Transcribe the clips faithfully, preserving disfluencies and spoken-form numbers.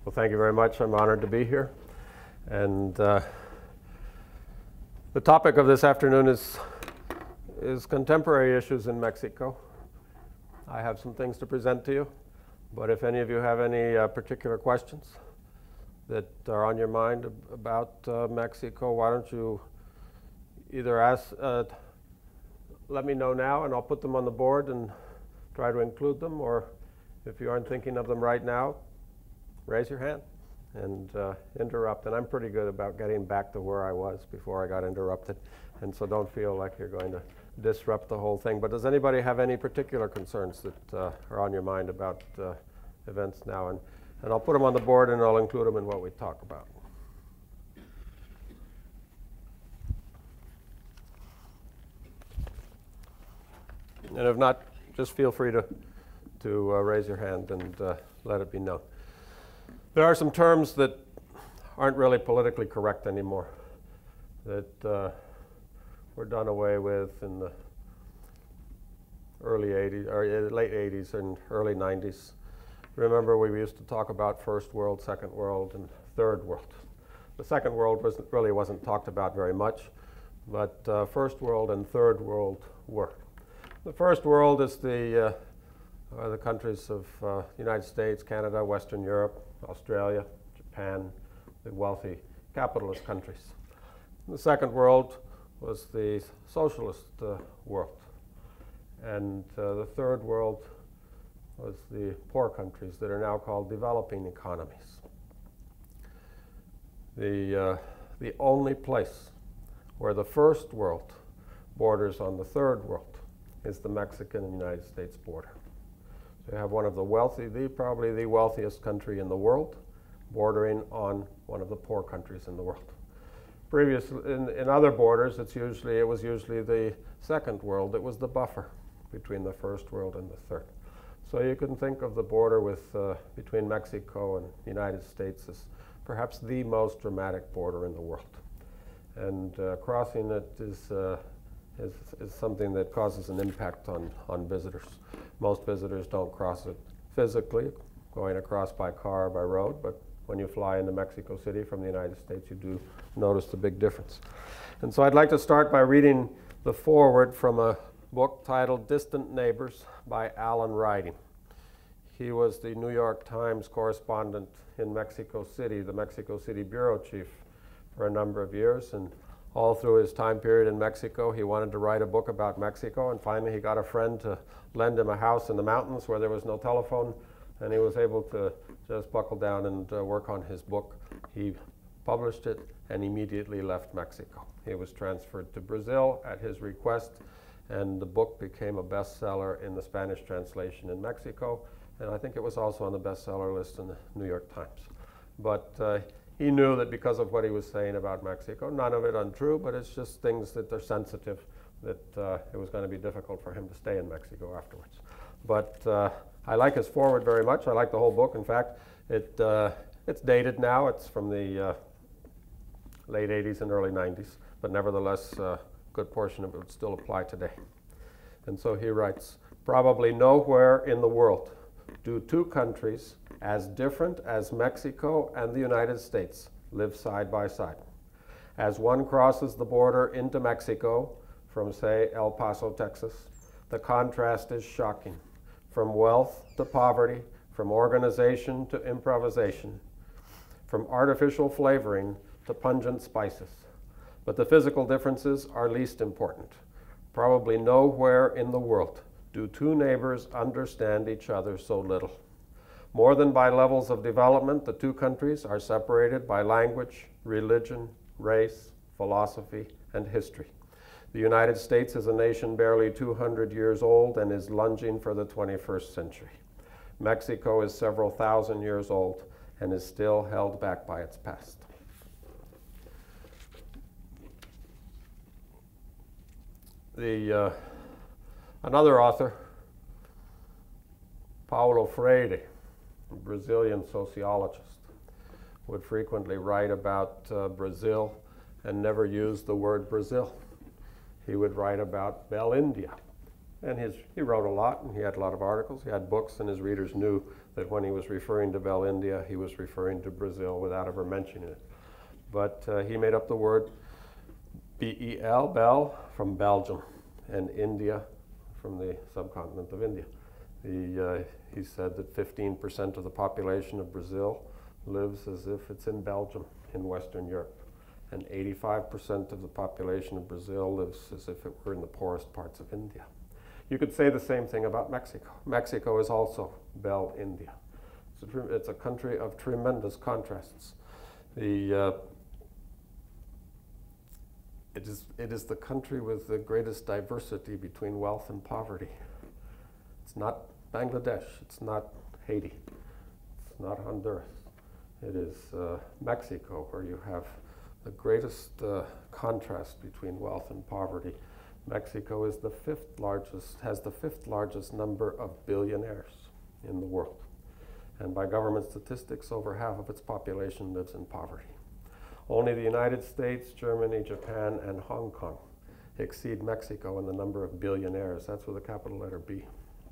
Well, thank you very much. I'm honored to be here. And uh, the topic of this afternoon is, is contemporary issues in Mexico. I have some things to present to you, but if any of you have any uh, particular questions that are on your mind ab about uh, Mexico, why don't you either ask, uh, let me know now and I'll put them on the board and try to include them, or if you aren't thinking of them right now, raise your hand and uh, interrupt. And I'm pretty good about getting back to where I was before I got interrupted. And so don't feel like you're going to disrupt the whole thing. But does anybody have any particular concerns that uh, are on your mind about uh, events now? And, and I'll put them on the board and I'll include them in what we talk about. And if not, just feel free to, to uh, raise your hand and uh, let it be known. There are some terms that aren't really politically correct anymore, that uh, were done away with in the early eighties, or late eighties and early nineties. Remember, we used to talk about first world, second world, and third world. The second world wasn't, really wasn't talked about very much, but uh, first world and third world were. The first world is the, uh, are the countries of uh, the United States, Canada, Western Europe, Australia, Japan, the wealthy capitalist countries. The second world was the socialist uh, world. And uh, the third world was the poor countries that are now called developing economies. The, uh, the only place where the first world borders on the third world is the Mexican and United States border. So you have one of the wealthy, the, probably the wealthiest country in the world, bordering on one of the poor countries in the world. Previously, in, in other borders, it's usually, it was usually the second world. It was the buffer between the first world and the third. So you can think of the border with, uh, between Mexico and the United States as perhaps the most dramatic border in the world. And uh, crossing it is, uh, is, is something that causes an impact on, on visitors. Most visitors don't cross it physically, going across by car or by road, but when you fly into Mexico City from the United States, you do notice the big difference. And so I'd like to start by reading the foreword from a book titled Distant Neighbors by Alan Riding. He was the New York Times correspondent in Mexico City, the Mexico City bureau chief for a number of years. And all through his time period in Mexico, he wanted to write a book about Mexico, and finally he got a friend to lend him a house in the mountains where there was no telephone, and he was able to just buckle down and uh, work on his book. He published it and immediately left Mexico. He was transferred to Brazil at his request, and the book became a bestseller in the Spanish translation in Mexico, and I think it was also on the bestseller list in the New York Times. But uh, he knew that because of what he was saying about Mexico, none of it untrue, but it's just things that are sensitive, that uh, it was going to be difficult for him to stay in Mexico afterwards. But uh, I like his foreword very much. I like the whole book. In fact, it, uh, it's dated now. It's from the uh, late eighties and early nineties, but nevertheless, a uh, good portion of it would still apply today. And so he writes, "Probably nowhere in the world do two countries as different as Mexico and the United States live side by side. As one crosses the border into Mexico from, say, El Paso, Texas, the contrast is shocking. From wealth to poverty, from organization to improvisation, from artificial flavoring to pungent spices. But the physical differences are least important. Probably nowhere in the world do two neighbors understand each other so little. More than by levels of development, the two countries are separated by language, religion, race, philosophy, and history. The United States is a nation barely two hundred years old and is lunging for the twenty-first century. Mexico is several thousand years old and is still held back by its past." The, uh, another author, Paulo Freire, a Brazilian sociologist, would frequently write about uh, Brazil and never use the word Brazil. He would write about Bel India And his, he wrote a lot, and he had a lot of articles, he had books, and his readers knew that when he was referring to Bel India, he was referring to Brazil without ever mentioning it. But uh, he made up the word B E L, Bel, from Belgium, and India from the subcontinent of India. The, uh, he said that fifteen percent of the population of Brazil lives as if it's in Belgium, in Western Europe. And eighty-five percent of the population of Brazil lives as if it were in the poorest parts of India. You could say the same thing about Mexico. Mexico is also Bel India. It's a, it's a country of tremendous contrasts. The, uh, it, is, it is the country with the greatest diversity between wealth and poverty. It's not Bangladesh, it's not Haiti, it's not Honduras. It is uh, Mexico, where you have the greatest uh, contrast between wealth and poverty. Mexico is the fifth largest, has the fifth largest number of billionaires in the world. And by government statistics, over half of its population lives in poverty. Only the United States, Germany, Japan, and Hong Kong exceed Mexico in the number of billionaires. That's with a capital letter B.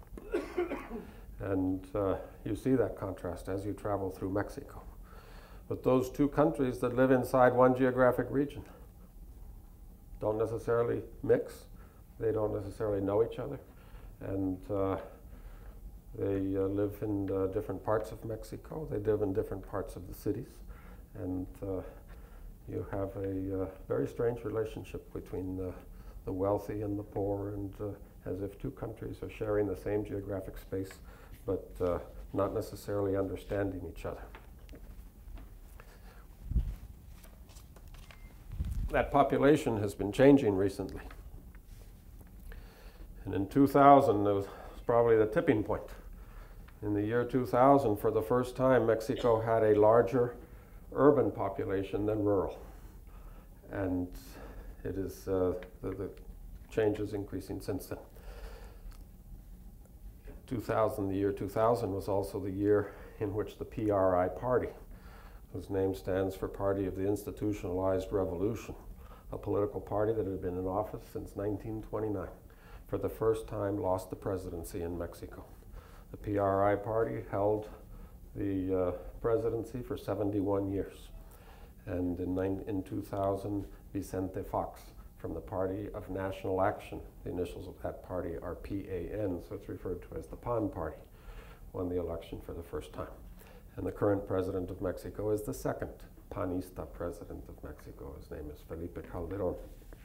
And uh, you see that contrast as you travel through Mexico. But those two countries that live inside one geographic region don't necessarily mix, they don't necessarily know each other, and uh, they uh, live in uh, different parts of Mexico, they live in different parts of the cities, and uh, you have a uh, very strange relationship between uh, the wealthy and the poor, and uh, as if two countries are sharing the same geographic space, but uh, not necessarily understanding each other. That population has been changing recently. And in two thousand, it was probably the tipping point. In the year two thousand, for the first time, Mexico had a larger urban population than rural. And it is, uh, the, the change is increasing since then. two thousand, the year two thousand was also the year in which the P R I party, whose name stands for Party of the Institutionalized Revolution, a political party that had been in office since nineteen twenty-nine, for the first time lost the presidency in Mexico. The P R I party held the uh, presidency for seventy-one years. And in, in two thousand, Vicente Fox, from the Party of National Action, the initials of that party are P A N, so it's referred to as the P A N party, won the election for the first time. And the current president of Mexico is the second Panista president of Mexico. His name is Felipe Calderón.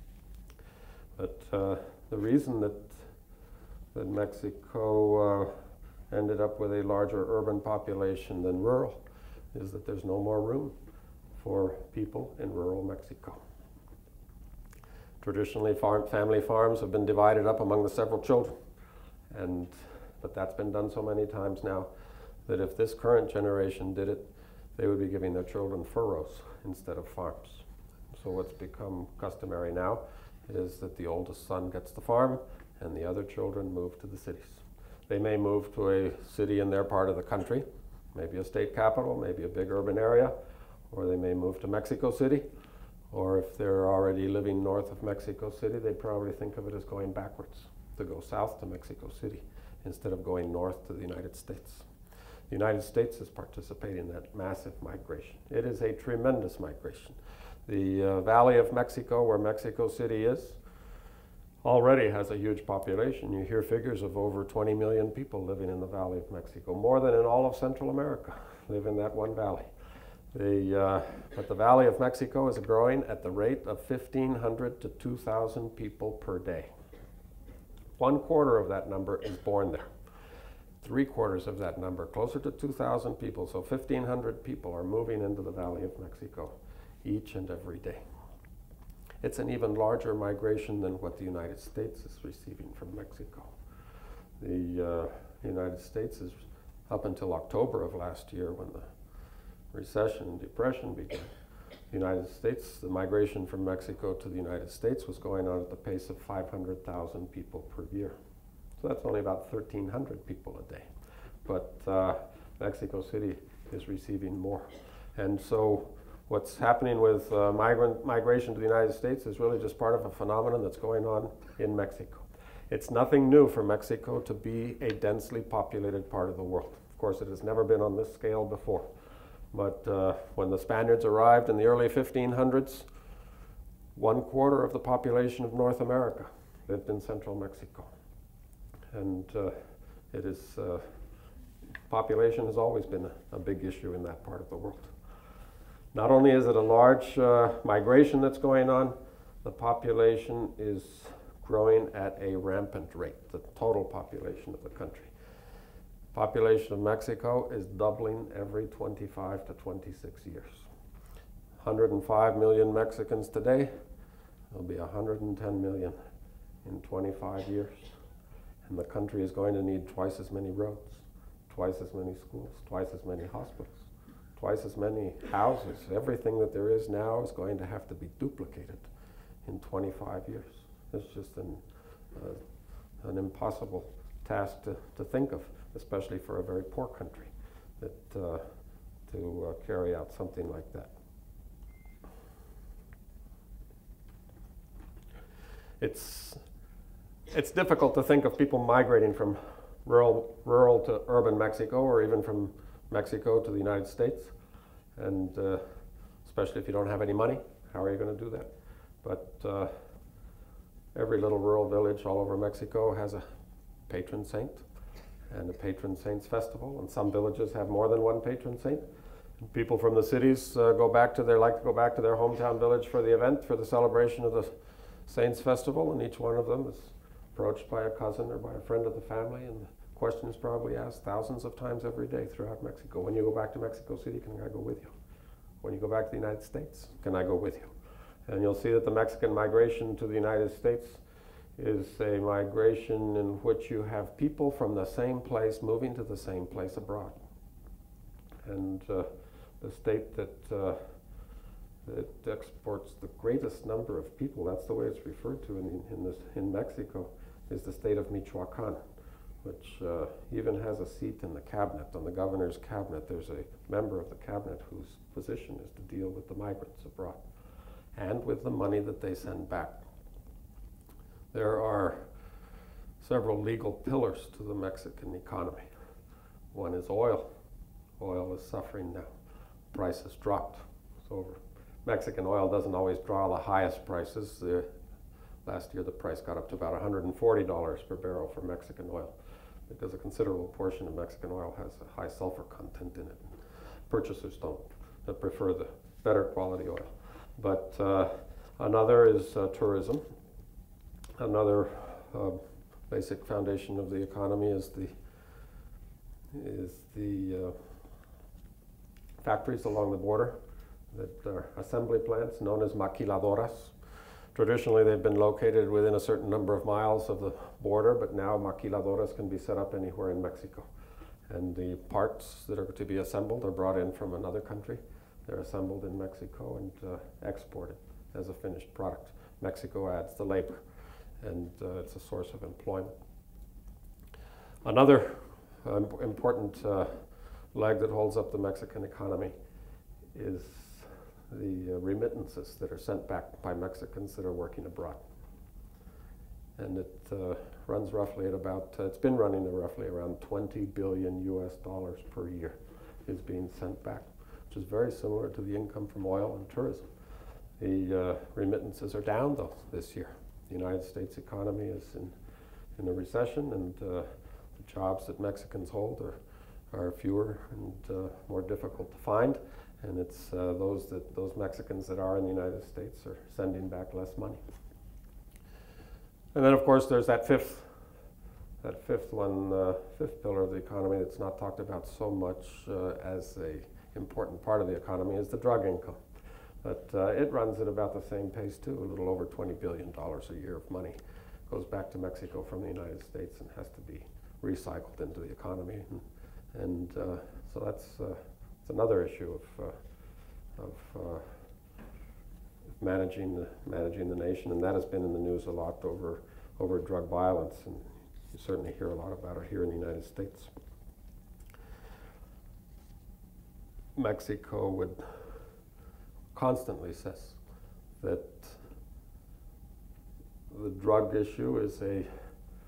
But uh, the reason that, that Mexico uh, ended up with a larger urban population than rural is that there's no more room for people in rural Mexico. Traditionally, farm, family farms have been divided up among the several children, and, but that's been done so many times now that if this current generation did it, they would be giving their children furrows instead of farms. So what's become customary now is that the oldest son gets the farm and the other children move to the cities. They may move to a city in their part of the country, maybe a state capital, maybe a big urban area, or they may move to Mexico City, or if they're already living north of Mexico City, they'd probably think of it as going backwards, to go south to Mexico City instead of going north to the United States. The United States is participating in that massive migration. It is a tremendous migration. The uh, Valley of Mexico, where Mexico City is, already has a huge population. You hear figures of over twenty million people living in the Valley of Mexico, more than in all of Central America live in that one valley. The, uh, but the Valley of Mexico is growing at the rate of fifteen hundred to two thousand people per day. One quarter of that number is born there. Three quarters of that number, closer to two thousand people, so fifteen hundred people are moving into the Valley of Mexico each and every day. It's an even larger migration than what the United States is receiving from Mexico. The uh, United States is, up until October of last year when the recession and depression began, the United States, the migration from Mexico to the United States was going on at the pace of five hundred thousand people per year. So that's only about thirteen hundred people a day. But uh, Mexico City is receiving more. And so what's happening with uh, migrant migration to the United States is really just part of a phenomenon that's going on in Mexico. It's nothing new for Mexico to be a densely populated part of the world. Of course, it has never been on this scale before. But uh, when the Spaniards arrived in the early fifteen hundreds, one quarter of the population of North America lived in central Mexico. And uh, it is, uh, population has always been a, a big issue in that part of the world. Not only is it a large uh, migration that's going on, the population is growing at a rampant rate, the total population of the country. Population of Mexico is doubling every twenty-five to twenty-six years. one hundred five million Mexicans today, there'll be one hundred ten million in twenty-five years. And the country is going to need twice as many roads, twice as many schools, twice as many hospitals, twice as many houses. Everything that there is now is going to have to be duplicated in twenty-five years. It's just an, uh, an impossible task to, to think of, especially for a very poor country, that, uh, to uh, carry out something like that. It's, it's difficult to think of people migrating from rural, rural to urban Mexico, or even from Mexico to the United States. And uh, especially if you don't have any money, how are you going to do that? But uh, every little rural village all over Mexico has a patron saint and a patron saint's festival, and some villages have more than one patron saint. And people from the cities uh, go back to their, like to go back to their hometown village for the event, for the celebration of the Saints Festival, and each one of them is approached by a cousin or by a friend of the family, and the question is probably asked thousands of times every day throughout Mexico. When you go back to Mexico City, can I go with you? When you go back to the United States, can I go with you? And you'll see that the Mexican migration to the United States is a migration in which you have people from the same place moving to the same place abroad. And uh, the state that, uh, that exports the greatest number of people, that's the way it's referred to in, in, this, in Mexico, is the state of Michoacan, which uh, even has a seat in the cabinet. On the governor's cabinet, there's a member of the cabinet whose position is to deal with the migrants abroad and with the money that they send back. There are several legal pillars to the Mexican economy. One is oil. Oil is suffering now. Price has dropped. It's over. Mexican oil doesn't always draw the highest prices. The, last year the price got up to about one hundred forty dollars per barrel for Mexican oil, because a considerable portion of Mexican oil has a high sulfur content in it. Purchasers don't uh, prefer the better quality oil. But uh, another is uh, tourism. Another uh, basic foundation of the economy is the is the uh, factories along the border that are assembly plants known as maquiladoras. Traditionally, they've been located within a certain number of miles of the border, but now maquiladoras can be set up anywhere in Mexico. And the parts that are to be assembled are brought in from another country. They're assembled in Mexico and uh, exported as a finished product. Mexico adds the labor, and uh, it's a source of employment. Another um, important uh, leg that holds up the Mexican economy is the uh, remittances that are sent back by Mexicans that are working abroad. And it uh, runs roughly at about, uh, it's been running at roughly around twenty billion U S dollars per year is being sent back, which is very similar to the income from oil and tourism. The uh, remittances are down though this year. The United States economy is in, in a recession, and uh, the jobs that Mexicans hold are, are fewer and uh, more difficult to find. And it's uh, those that those Mexicans that are in the United States are sending back less money. And then, of course, there's that fifth, that fifth one, uh, fifth pillar of the economy that's not talked about so much uh, as a important part of the economy, is the drug income. But uh, it runs at about the same pace too. A little over twenty billion dollars a year of money goes back to Mexico from the United States and has to be recycled into the economy. And, and uh, so that's uh, it's another issue of, uh, of uh, managing, the, managing the nation, and that has been in the news a lot over, over drug violence, and you certainly hear a lot about it here in the United States. Mexico would constantly says that the drug issue is a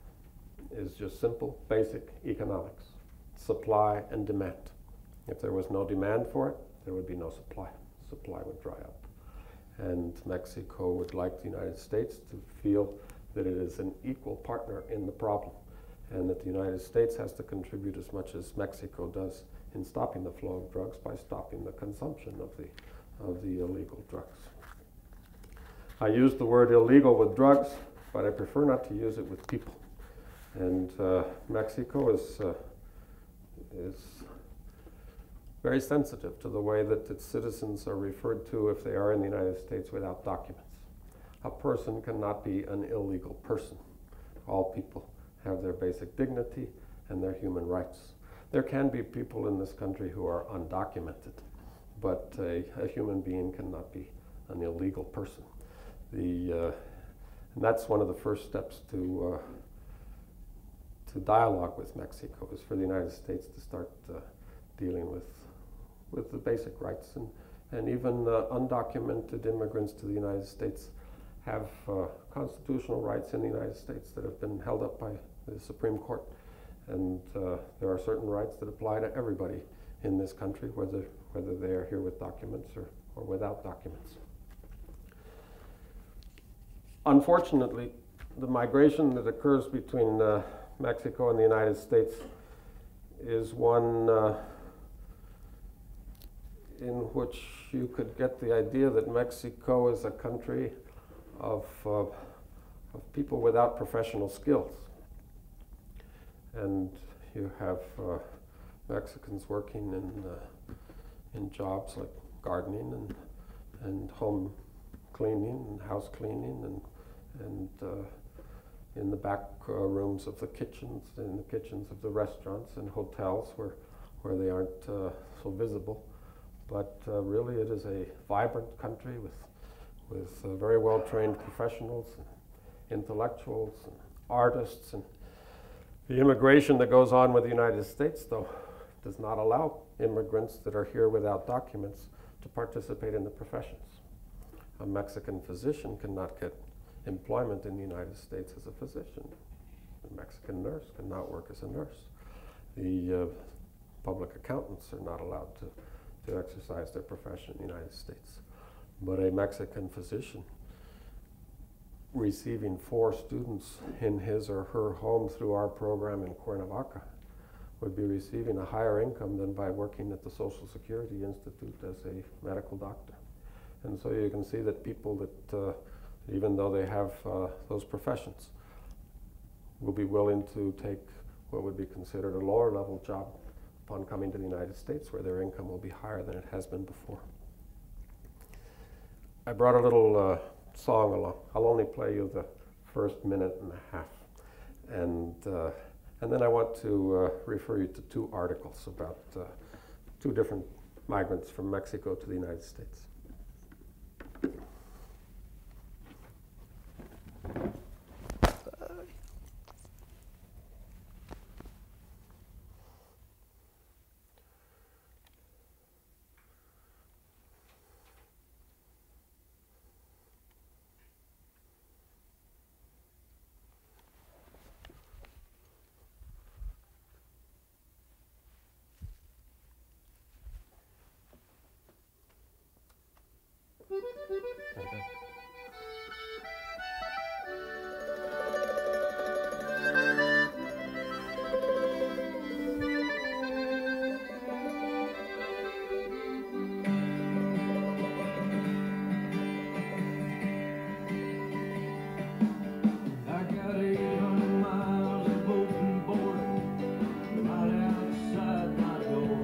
is just simple, basic economics, supply and demand. If there was no demand for it, there would be no supply. Supply would dry up. And Mexico would like the United States to feel that it is an equal partner in the problem, and that the United States has to contribute as much as Mexico does in stopping the flow of drugs by stopping the consumption of the, of the illegal drugs. I use the word illegal with drugs, but I prefer not to use it with people. And uh, Mexico is, uh, is very sensitive to the way that its citizens are referred to if they are in the United States without documents. A person cannot be an illegal person. All people have their basic dignity and their human rights. There can be people in this country who are undocumented, but a, a human being cannot be an illegal person. The, uh, and that's one of the first steps to, uh, to dialogue with Mexico, is for the United States to start uh, dealing with, with the basic rights. And, and even uh, undocumented immigrants to the United States have uh, constitutional rights in the United States that have been held up by the Supreme Court. And uh, there are certain rights that apply to everybody in this country, whether, whether they are here with documents or, or without documents. Unfortunately, the migration that occurs between uh, Mexico and the United States is one uh, in which you could get the idea that Mexico is a country of, uh, of people without professional skills. And you have uh, Mexicans working in, uh, in jobs like gardening and, and home cleaning and house cleaning and, and uh, in the back uh, rooms of the kitchens, in the kitchens of the restaurants and hotels where, where they aren't uh, so visible. But uh, really it is a vibrant country with, with uh, very well-trained professionals and intellectuals and artists. And the immigration that goes on with the United States, though, does not allow immigrants that are here without documents to participate in the professions. A Mexican physician cannot get employment in the United States as a physician. A Mexican nurse cannot work as a nurse. The uh, public accountants are not allowed to, to exercise their profession in the United States. But a Mexican physician receiving four students in his or her home through our program in Cuernavaca would be receiving a higher income than by working at the Social Security Institute as a medical doctor. And so you can see that people that, uh, even though they have uh, those professions, will be willing to take what would be considered a lower level job upon coming to the United States, where their income will be higher than it has been before. I brought a little uh, song along. I'll only play you the first minute and a half. And, uh, and then I want to uh, refer you to two articles about uh, two different migrants from Mexico to the United States.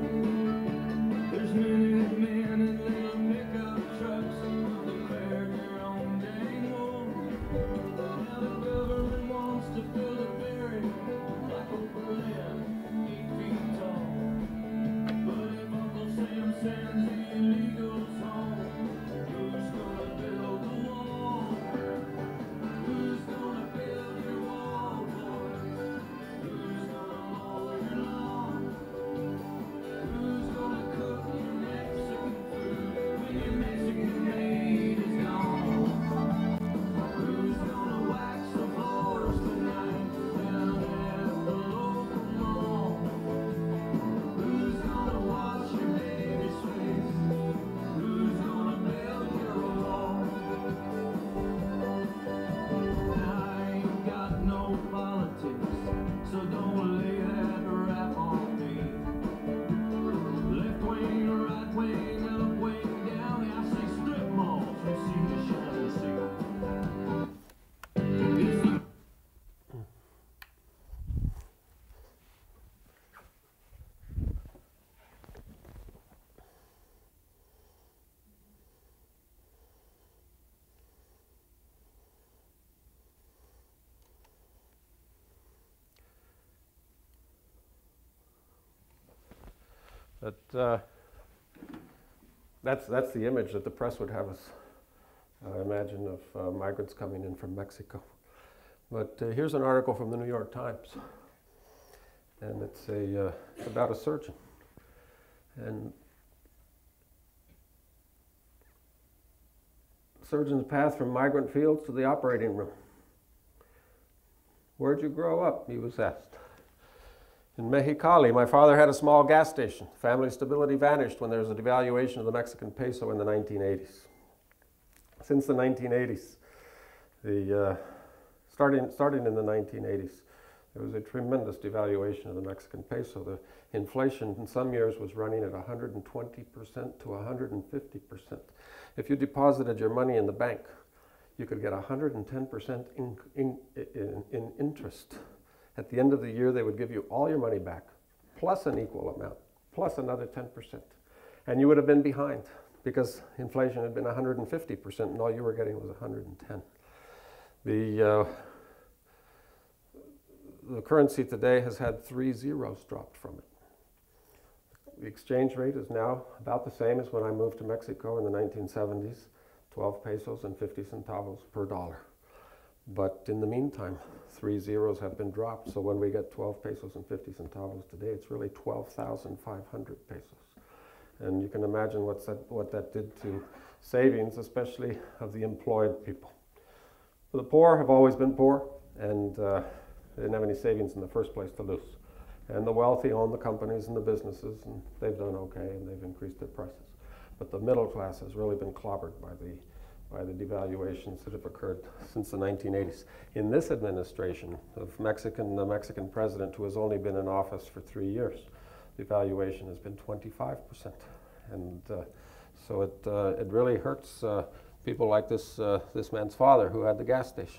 There's many men in little pickup trucks, American But uh, that's, that's the image that the press would have us uh, imagine of uh, migrants coming in from Mexico. But uh, here's an article from the New York Times, and it's, a, uh, it's about a surgeon. And surgeon's path from migrant fields to the operating room. Where'd you grow up? He was asked. In Mexicali, my father had a small gas station. Family stability vanished when there was a devaluation of the Mexican peso in the nineteen eighties. Since the nineteen eighties, the, uh, starting, starting in the nineteen eighties, there was a tremendous devaluation of the Mexican peso. The inflation in some years was running at one hundred twenty percent to one hundred fifty percent. If you deposited your money in the bank, you could get one hundred ten percent in, in, in, in interest. At the end of the year, they would give you all your money back, plus an equal amount, plus another ten percent. And you would have been behind, because inflation had been one hundred fifty percent, and all you were getting was one hundred ten. The, uh, the currency today has had three zeros dropped from it. The exchange rate is now about the same as when I moved to Mexico in the nineteen seventies, twelve pesos and fifty centavos per dollar. But in the meantime, three zeros have been dropped, so when we get twelve pesos and fifty centavos today, it's really twelve thousand five hundred pesos. And you can imagine what's that, what that did to savings, especially of the employed people. The poor have always been poor, and uh, they didn't have any savings in the first place to lose. And the wealthy own the companies and the businesses, and they've done okay, and they've increased their prices. But the middle class has really been clobbered by the, by the devaluations that have occurred since the nineteen eighties. In this administration of Mexican, the Mexican president, who has only been in office for three years, the devaluation has been twenty-five percent. And uh, so it, uh, it really hurts uh, people like this, uh, this man's father who had the gas station.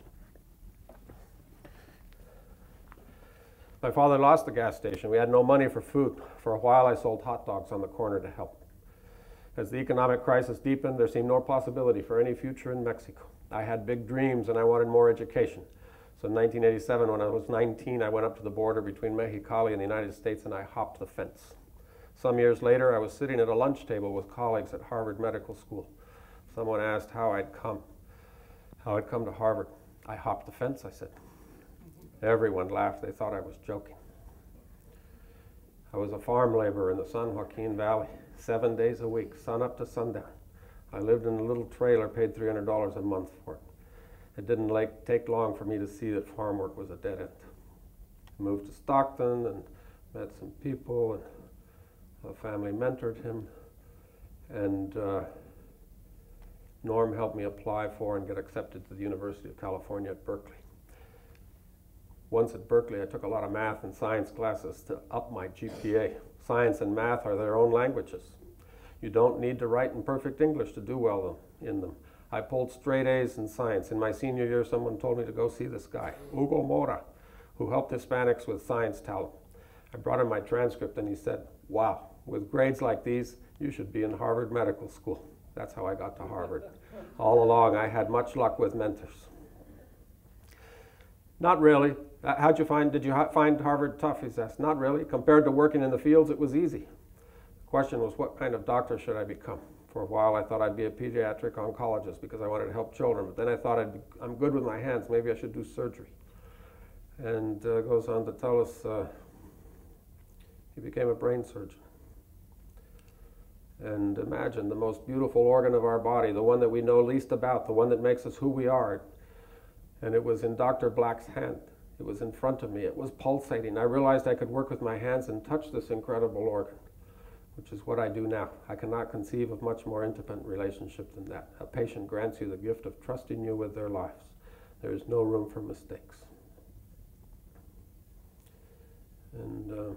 My father lost the gas station. We had no money for food. For a while, I sold hot dogs on the corner to help. As the economic crisis deepened, there seemed no possibility for any future in Mexico. I had big dreams, and I wanted more education. So in nineteen eighty-seven, when I was nineteen, I went up to the border between Mexicali and the United States, and I hopped the fence. Some years later, I was sitting at a lunch table with colleagues at Harvard Medical School. Someone asked how I'd come, how I'd come to Harvard. I hopped the fence, I said. Everyone laughed. They thought I was joking. I was a farm laborer in the San Joaquin Valley, seven days a week, sun up to sundown. I lived in a little trailer, paid three hundred dollars a month for it. It didn't like, take long for me to see that farm work was a dead end. I moved to Stockton and met some people, and a family mentored him, and uh, Norm helped me apply for and get accepted to the University of California at Berkeley. Once at Berkeley, I took a lot of math and science classes to up my G P A. Science and math are their own languages. You don't need to write in perfect English to do well in them. I pulled straight A's in science. In my senior year, someone told me to go see this guy, Hugo Mora, who helped Hispanics with science talent. I brought him my transcript, and he said, wow, with grades like these, you should be in Harvard Medical School. That's how I got to Harvard. All along, I had much luck with mentors. Not really. Uh, how'd you find, did you ha find Harvard tough, he's asked. Not really. Compared to working in the fields, it was easy. The question was, what kind of doctor should I become? For a while, I thought I'd be a pediatric oncologist because I wanted to help children. But then I thought, I'd be, I'm good with my hands. Maybe I should do surgery. And uh, goes on to tell us uh, he became a brain surgeon. And imagine the most beautiful organ of our body, the one that we know least about, the one that makes us who we are. And it was in Doctor Black's hand. It was in front of me. It was pulsating. I realized I could work with my hands and touch this incredible organ, which is what I do now. I cannot conceive of much more intimate relationship than that. A patient grants you the gift of trusting you with their lives. There is no room for mistakes. And uh,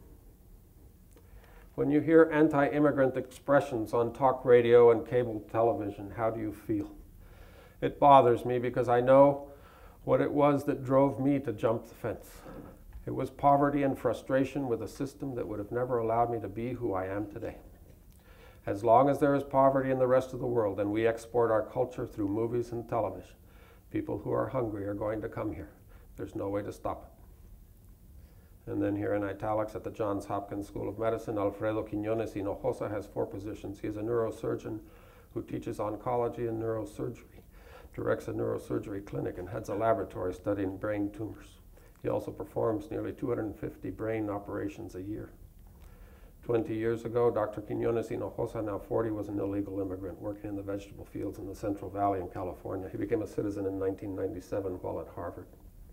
when you hear anti-immigrant expressions on talk radio and cable television, how do you feel? It bothers me because I know what it was that drove me to jump the fence. It was poverty and frustration with a system that would have never allowed me to be who I am today. As long as there is poverty in the rest of the world and we export our culture through movies and television, people who are hungry are going to come here. There's no way to stop And then here in italics, at the Johns Hopkins School of Medicine, Alfredo Quiñones Hinojosa has four positions. He is a neurosurgeon who teaches oncology and neurosurgery, directs a neurosurgery clinic, and heads a laboratory studying brain tumors. He also performs nearly two hundred fifty brain operations a year. twenty years ago, Doctor Quiñones Hinojosa, now forty, was an illegal immigrant working in the vegetable fields in the Central Valley in California. He became a citizen in nineteen ninety-seven while at Harvard.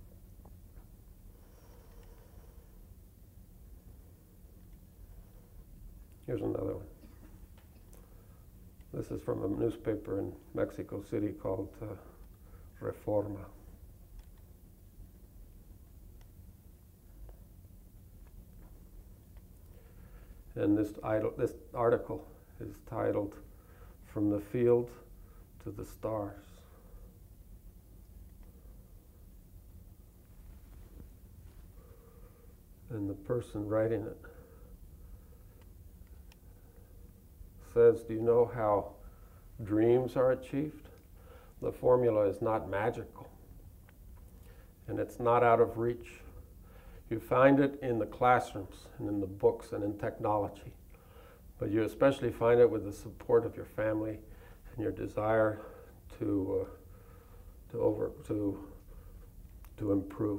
Here's another one. This is from a newspaper in Mexico City called uh, Reforma. And this, idol, this article is titled, "From the Field to the Stars." And the person writing it says, "Do you know how dreams are achieved? The formula is not magical, and it's not out of reach. You find it in the classrooms and in the books and in technology, but you especially find it with the support of your family and your desire to uh, to over to to improve."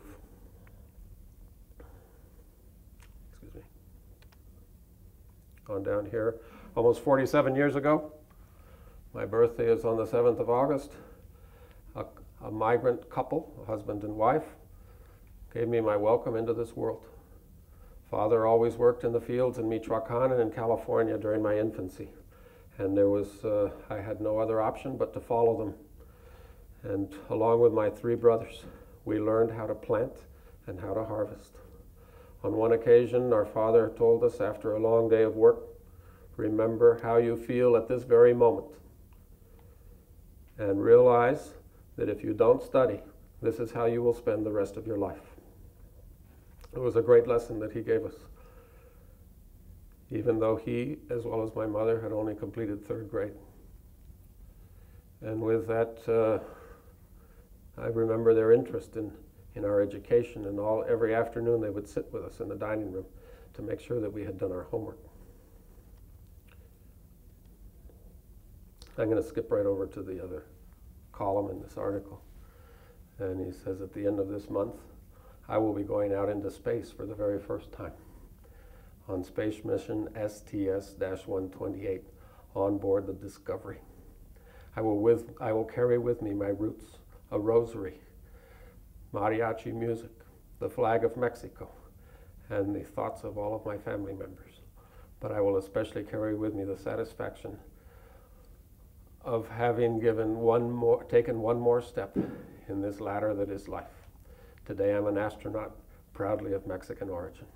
Excuse me. On down here. Almost forty-seven years ago, my birthday is on the seventh of August, a, a migrant couple, a husband and wife, gave me my welcome into this world. Father always worked in the fields in Michoacan and in California during my infancy, and there was, uh, I had no other option but to follow them. And along with my three brothers, we learned how to plant and how to harvest. On one occasion, our father told us after a long day of work, "Remember how you feel at this very moment, and realize that if you don't study, this is how you will spend the rest of your life." It was a great lesson that he gave us, even though he, as well as my mother, had only completed third grade. And with that, uh, I remember their interest in, in our education, and all every afternoon they would sit with us in the dining room to make sure that we had done our homework. I'm going to skip right over to the other column in this article. And he says, "At the end of this month, I will be going out into space for the very first time on space mission S T S one twenty-eight on board the Discovery. I will, with, I will carry with me my roots, a rosary, mariachi music, the flag of Mexico, and the thoughts of all of my family members. But I will especially carry with me the satisfaction of having given one more, taken one more step in this ladder that is life. Today I'm an astronaut, proudly of Mexican origin."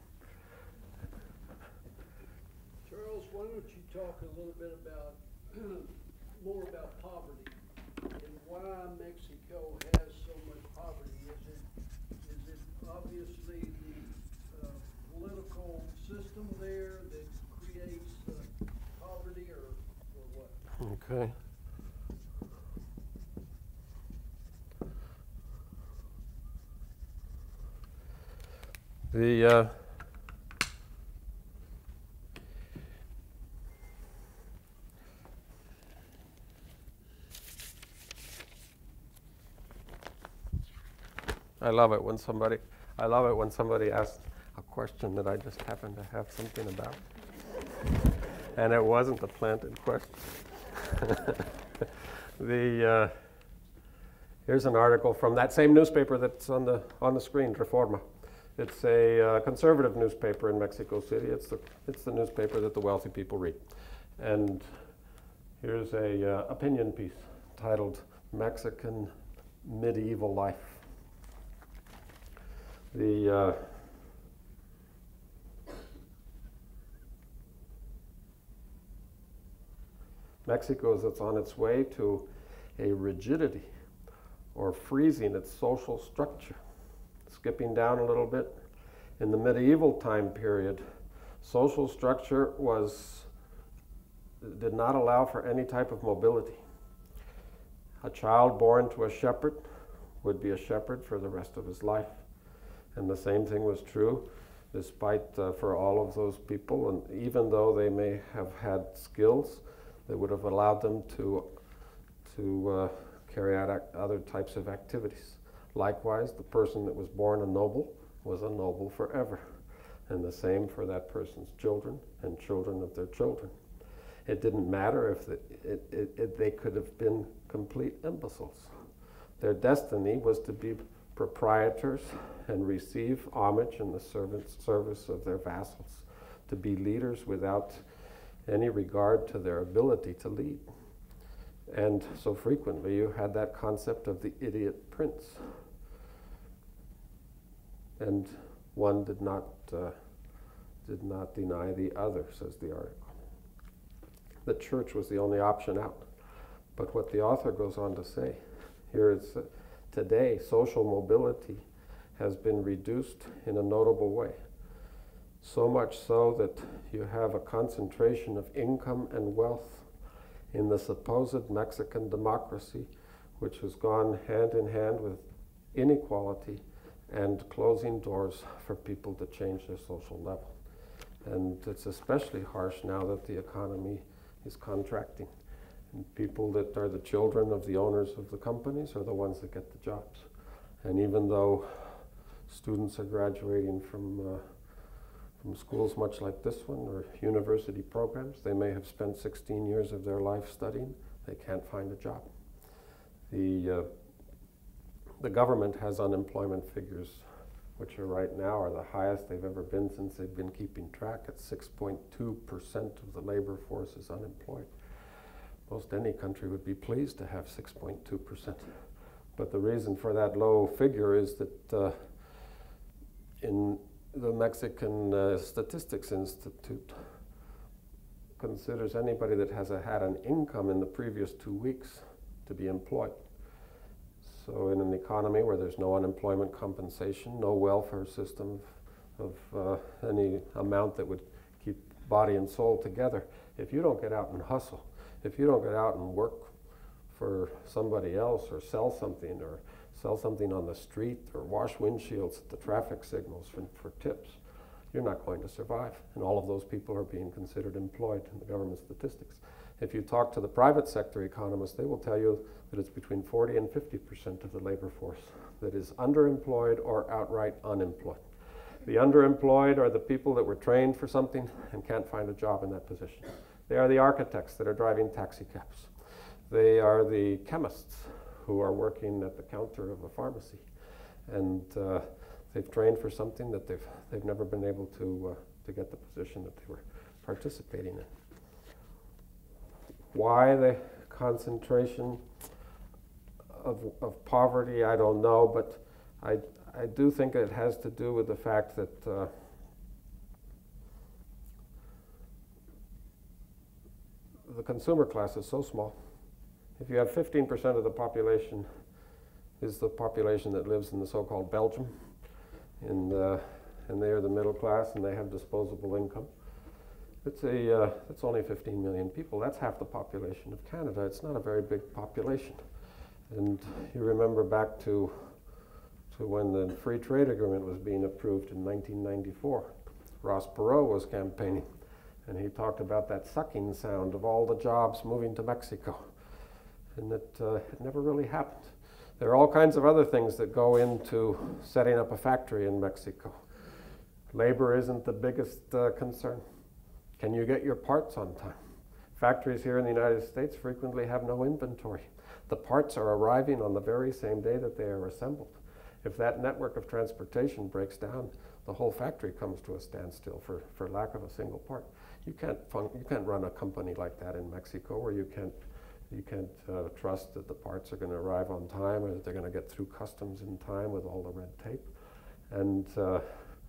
Charles, why don't you talk a little bit about, more about poverty and why Mexico has so much poverty? Is it, is it obviously the uh, political system there that creates uh, poverty, or, or what? Okay. The uh, I love it when somebody I love it when somebody asks a question that I just happen to have something about, and it wasn't the plant in question. the uh, here's an article from that same newspaper that's on the on the screen, Reforma. It's a uh, conservative newspaper in Mexico City. It's the, it's the newspaper that the wealthy people read. And here's a uh, opinion piece titled "Mexican Medieval Life." The uh, Mexico is on its way to a rigidity or freezing its social structure. Skipping down a little bit, in the medieval time period, social structure was did not allow for any type of mobility. A child born to a shepherd would be a shepherd for the rest of his life. And the same thing was true despite uh, for all of those people, and even though they may have had skills that would have allowed them to, to uh, carry out ac other types of activities. Likewise, the person that was born a noble was a noble forever, and the same for that person's children and children of their children. It didn't matter if the, it, it, it, they could have been complete imbeciles. Their destiny was to be proprietors and receive homage in the servant service of their vassals, to be leaders without any regard to their ability to lead. And so frequently you had that concept of the idiot prince. And one did not, uh, did not deny the other, says the article. The church was the only option out. But what the author goes on to say, here is uh, today social mobility has been reduced in a notable way. So much so that you have a concentration of income and wealth in the supposed Mexican democracy, which has gone hand in hand with inequality and closing doors for people to change their social level. And it's especially harsh now that the economy is contracting. And people that are the children of the owners of the companies are the ones that get the jobs. And even though students are graduating from, uh, from schools much like this one, or university programs, they may have spent sixteen years of their life studying, they can't find a job. The, uh, the government has unemployment figures which are right now are the highest they've ever been since they've been keeping track. At six point two percent of the labor force is unemployed. Most any country would be pleased to have six point two percent. But the reason for that low figure is that uh, in the Mexican uh, Statistics Institute considers anybody that has a, had an income in the previous two weeks to be employed. So in an economy where there's no unemployment compensation, no welfare system of uh, any amount that would keep body and soul together, if you don't get out and hustle, if you don't get out and work for somebody else or sell something or sell something on the street or wash windshields at the traffic signals for, for tips, you're not going to survive. And all of those people are being considered employed in the government statistics. If you talk to the private sector economists, they will tell you that it's between forty and fifty percent of the labor force that is underemployed or outright unemployed. The underemployed are the people that were trained for something and can't find a job in that position. They are the architects that are driving taxi cabs. They are the chemists who are working at the counter of a pharmacy. And uh, they've trained for something that they've, they've never been able to, uh, to get the position that they were participating in. Why the concentration of, of poverty, I don't know, but I, I do think it has to do with the fact that uh, the consumer class is so small. If you have fifteen percent of the population is the population that lives in the so-called Belgium, in, uh, and they are the middle class and they have disposable income. It's, a, uh, it's only fifteen million people. That's half the population of Canada. It's not a very big population. And you remember back to, to when the free trade agreement was being approved in nineteen ninety-four. Ross Perot was campaigning, and he talked about that sucking sound of all the jobs moving to Mexico. And it, uh, it never really happened. There are all kinds of other things that go into setting up a factory in Mexico. Labor isn't the biggest uh, concern. Can you get your parts on time? Factories here in the United States frequently have no inventory. The parts are arriving on the very same day that they are assembled. If that network of transportation breaks down, the whole factory comes to a standstill for, for lack of a single part. You can't, fun you can't run a company like that in Mexico where you can't, you can't uh, trust that the parts are going to arrive on time or that they're going to get through customs in time with all the red tape. And uh,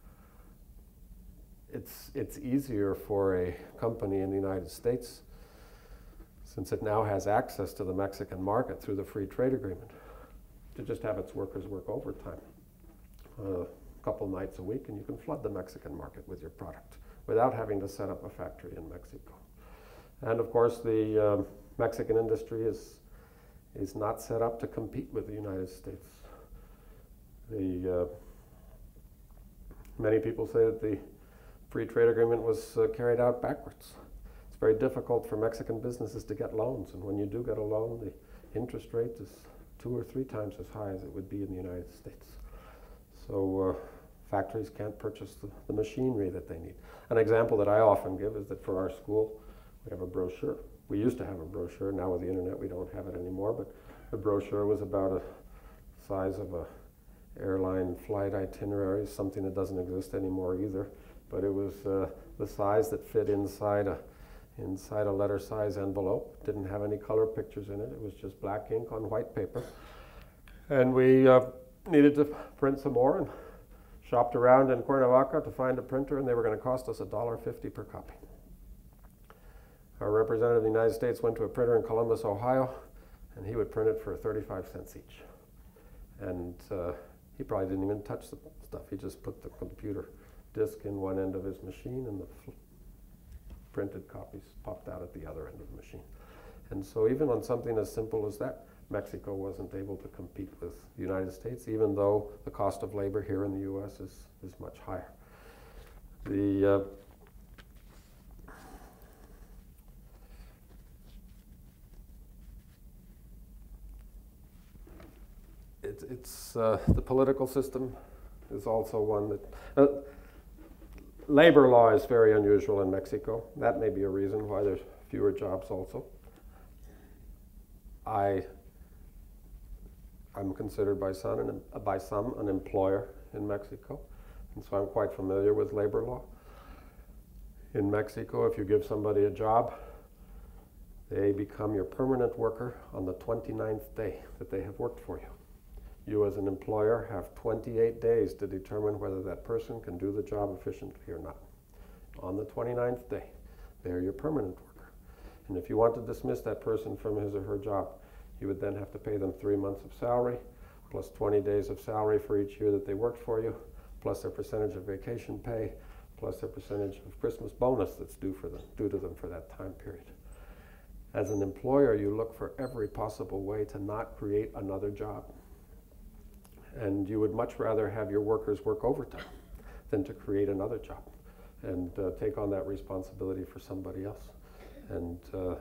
it's, it's easier for a company in the United States, since it now has access to the Mexican market through the free trade agreement, to just have its workers work overtime uh, a couple nights a week, and you can flood the Mexican market with your product without having to set up a factory in Mexico. And of course, the um, Mexican industry is, is not set up to compete with the United States. The, uh, Many people say that the free trade agreement was uh, carried out backwards. It's very difficult for Mexican businesses to get loans, and when you do get a loan, the interest rate is two or three times as high as it would be in the United States. So uh, factories can't purchase the, the machinery that they need. An example that I often give is that for our school, we have a brochure. We used to have a brochure. Now with the internet, we don't have it anymore, but the brochure was about a size of a airline flight itinerary, something that doesn't exist anymore either. But it was uh, the size that fit inside a inside a letter size envelope. Didn't have any color pictures in it. It was just black ink on white paper. And we uh, needed to print some more and shopped around in Cuernavaca to find a printer, and they were going to cost us a dollar fifty per copy. Our representative of the United States went to a printer in Columbus, Ohio, and he would print it for thirty-five cents each. And uh, he probably didn't even touch the stuff. He just put the computer disk in one end of his machine, and the printed copies popped out at the other end of the machine. And so even on something as simple as that, Mexico wasn't able to compete with the United States, even though the cost of labor here in the U S is, is much higher. The uh, it, it's uh, the political system is also one that uh, labor law is very unusual in Mexico. That may be a reason why there's fewer jobs also. I I'm considered by some, an, uh, by some an employer in Mexico, and so I'm quite familiar with labor law. In Mexico, if you give somebody a job, they become your permanent worker on the twenty-ninth day that they have worked for you. You as an employer have twenty-eight days to determine whether that person can do the job efficiently or not. On the twenty-ninth day, they're your permanent worker. And if you want to dismiss that person from his or her job, you would then have to pay them three months of salary, plus twenty days of salary for each year that they worked for you, plus their percentage of vacation pay, plus their percentage of Christmas bonus that's due for them, due to them for that time period. As an employer, you look for every possible way to not create another job. And you would much rather have your workers work overtime than to create another job and uh, take on that responsibility for somebody else. And uh,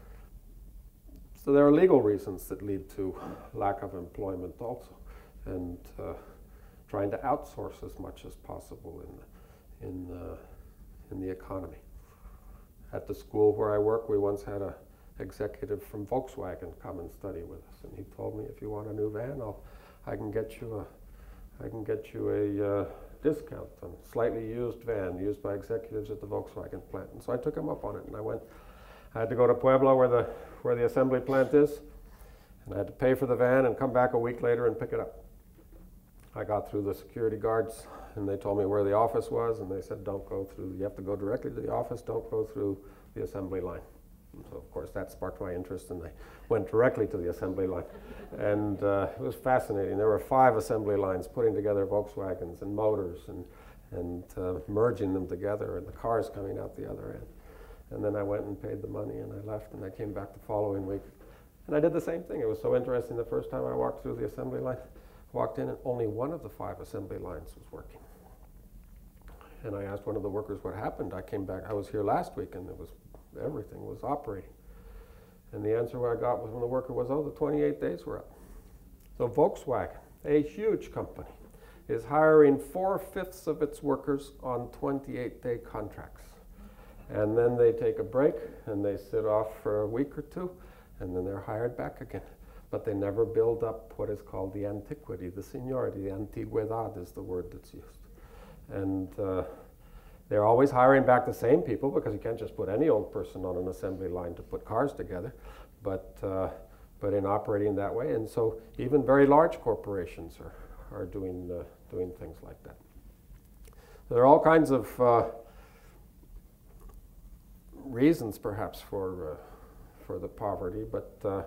so there are legal reasons that lead to lack of employment also, and uh, trying to outsource as much as possible in, in, uh, in the economy. At the school where I work, we once had a executive from Volkswagen come and study with us, and he told me, if you want a new van, I'll, I can get you a, I can get you a uh, discount on a slightly used van used by executives at the Volkswagen plant. And so I took him up on it, and I went. I had to go to Puebla, where the where the assembly plant is, and I had to pay for the van and come back a week later and pick it up. I got through the security guards, and they told me where the office was, and they said, "Don't go through. You have to go directly to the office. Don't go through the assembly line." And so, of course, that sparked my interest, and I went directly to the assembly line. And uh, it was fascinating. There were five assembly lines putting together Volkswagens and motors and, and uh, merging them together, and the cars coming out the other end. And then I went and paid the money, and I left, and I came back the following week. And I did the same thing. It was so interesting the first time I walked through the assembly line. Walked in, and only one of the five assembly lines was working. And I asked one of the workers what happened. I came back, I was here last week, and it was everything was operating. And the answer I got was when the worker was, oh, the twenty-eight days were up. So Volkswagen, a huge company, is hiring four-fifths of its workers on twenty-eight day contracts. And then they take a break, and they sit off for a week or two, and then they're hired back again. But they never build up what is called the antiquity, the seniority. The antigüedad is the word that's used. And uh, they're always hiring back the same people, because you can't just put any old person on an assembly line to put cars together, but, uh, but in operating that way. And so even very large corporations are, are doing, uh, doing things like that. There are all kinds of uh, reasons, perhaps, for, uh, for the poverty, but uh,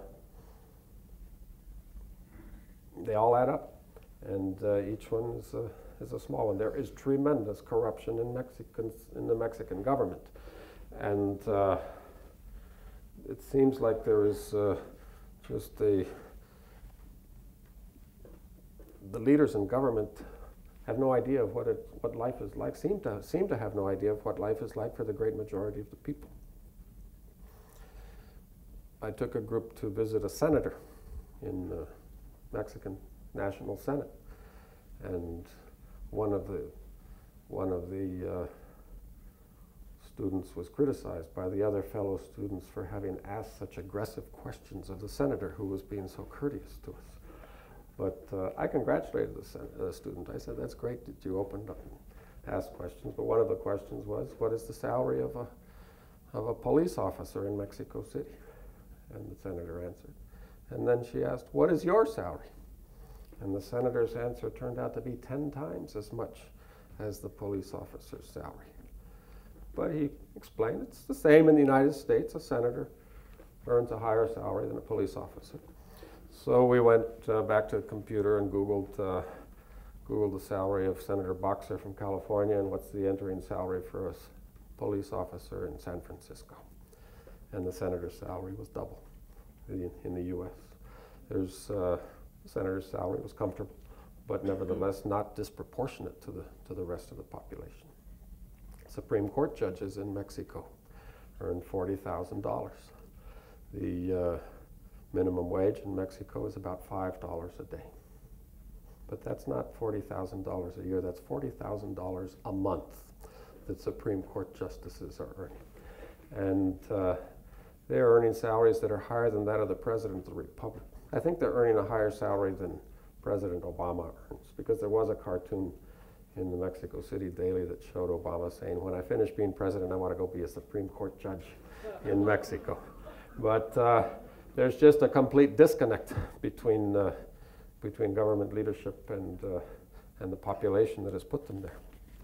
they all add up, and uh, each one is a, is a small one. There is tremendous corruption in Mexicans, in the Mexican government, and uh, it seems like there is uh, just a, the leaders in government have no idea of what, it, what life is like, seem to, seem to have no idea of what life is like for the great majority of the people. I took a group to visit a senator in the Mexican National Senate, and one of the, one of the uh, students was criticized by the other fellow students for having asked such aggressive questions of the senator who was being so courteous to us. But uh, I congratulated the sen uh, student. I said, that's great that you opened up and asked questions, but one of the questions was, what is the salary of a, of a police officer in Mexico City? And the senator answered. And then she asked, what is your salary? And the senator's answer turned out to be ten times as much as the police officer's salary. But he explained it's the same in the United States. A senator earns a higher salary than a police officer. So we went uh, back to the computer and Googled, uh, Googled the salary of Senator Boxer from California and what's the entering salary for a police officer in San Francisco. And the senator's salary was double in, in the U S. There's, uh, the senator's salary was comfortable, but nevertheless not disproportionate to the, to the rest of the population. Supreme Court judges in Mexico earn forty thousand dollars. The uh, minimum wage in Mexico is about five dollars a day. But that's not forty thousand dollars a year, that's forty thousand dollars a month that Supreme Court justices are earning. And uh, they're earning salaries that are higher than that of the President of the Republic. I think they're earning a higher salary than President Obama earns, because there was a cartoon in the Mexico City Daily that showed Obama saying, when I finish being president, I want to go be a Supreme Court judge in Mexico. But uh, there's just a complete disconnect between, uh, between government leadership and, uh, and the population that has put them there.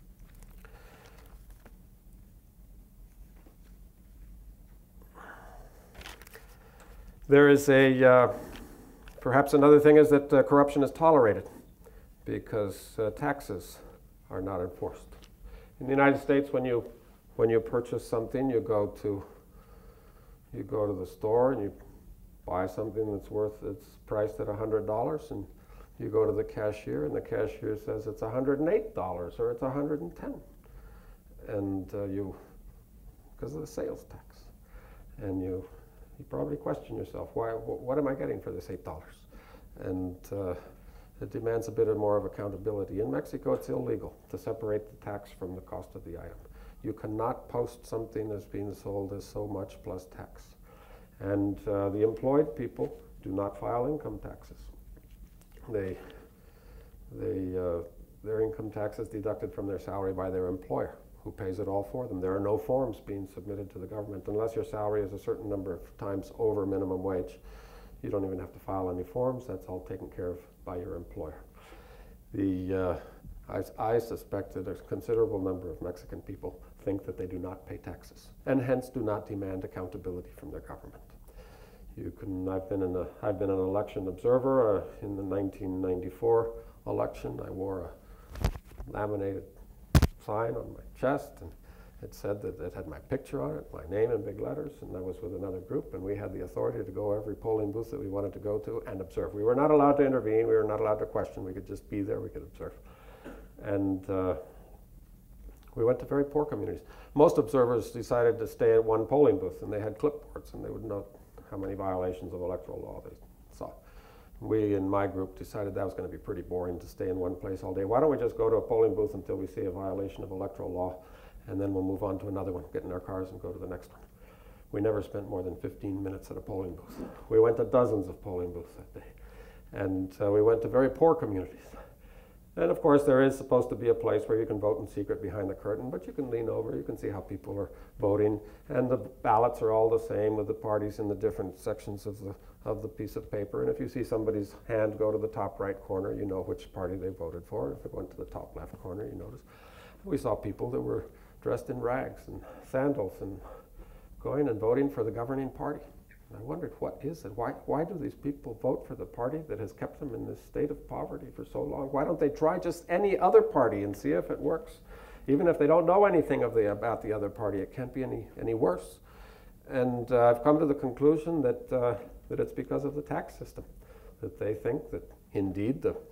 There is a, uh, perhaps another thing is that uh, corruption is tolerated because uh, taxes are not enforced. In the United States, when you, when you purchase something, you go to, you go to the store and you buy something that's worth, it's priced at one hundred dollars, and you go to the cashier and the cashier says it's one hundred eight dollars or it's one hundred ten dollars. And uh, you, because of the sales tax, and you, you probably question yourself, why, wh what am I getting for this eight dollars? And uh, it demands a bit of more of accountability. In Mexico, it's illegal to separate the tax from the cost of the item. You cannot post something as being sold as so much plus tax. And uh, the employed people do not file income taxes. They, they, uh, their income tax is deducted from their salary by their employer, who pays it all for them. There are no forms being submitted to the government. Unless your salary is a certain number of times over minimum wage, you don't even have to file any forms. That's all taken care of by your employer. The, uh, I, I suspect that a considerable number of Mexican people think that they do not pay taxes, and hence do not demand accountability from their government. You can, I've been, in a, I've been an election observer uh, in the nineteen ninety-four election. I wore a laminated sign on my chest, and it said that it had my picture on it, my name in big letters, and I was with another group, and we had the authority to go every polling booth that we wanted to go to and observe. We were not allowed to intervene, we were not allowed to question, we could just be there, we could observe. And uh, we went to very poor communities. Most observers decided to stay at one polling booth, and they had clipboards, and they would note how many violations of electoral law they saw. We in my group decided that was going to be pretty boring to stay in one place all day. Why don't we just go to a polling booth until we see a violation of electoral law, and then we'll move on to another one, get in our cars and go to the next one. We never spent more than fifteen minutes at a polling booth. We went to dozens of polling booths that day. And uh, we went to very poor communities. And of course, there is supposed to be a place where you can vote in secret behind the curtain, but you can lean over, you can see how people are voting, and the ballots are all the same with the parties in the different sections of the, of the piece of paper. And if you see somebody's hand go to the top right corner, you know which party they voted for. If it went to the top left corner, you notice. We saw people that were dressed in rags and sandals and going and voting for the governing party. And I wondered, what is it? Why, why do these people vote for the party that has kept them in this state of poverty for so long? Why don't they try just any other party and see if it works? Even if they don't know anything of the, about the other party, it can't be any, any worse. And uh, I've come to the conclusion that, uh, that it's because of the tax system, that they think that indeed the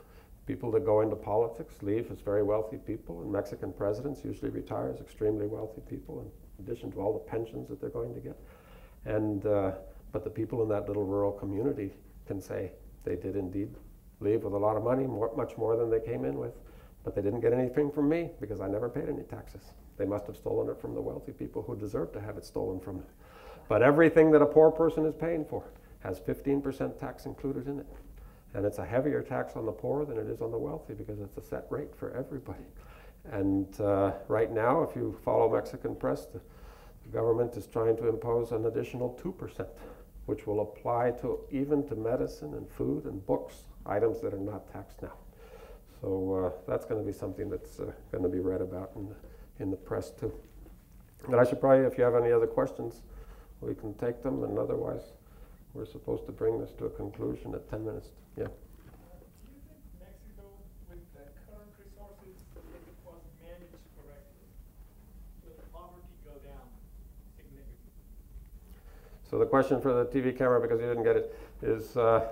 People that go into politics leave as very wealthy people, and Mexican presidents usually retire as extremely wealthy people, in addition to all the pensions that they're going to get. And uh, but the people in that little rural community can say they did indeed leave with a lot of money, more, much more than they came in with, but they didn't get anything from me because I never paid any taxes. They must have stolen it from the wealthy people who deserve to have it stolen from them. But everything that a poor person is paying for has fifteen percent tax included in it. And it's a heavier tax on the poor than it is on the wealthy because it's a set rate for everybody. And uh, right now, if you follow Mexican press, the, the government is trying to impose an additional two percent, which will apply to even to medicine and food and books, items that are not taxed now. So uh, that's going to be something that's uh, going to be read about in the, in the press too. But I should probably, if you have any other questions, we can take them, and otherwise we're supposed to bring this to a conclusion at ten minutes. Yeah. Uh, do you think Mexico, with the current resources, if it was managed correctly, will poverty go down significantly? So the question for the T V camera, because you didn't get it, is uh,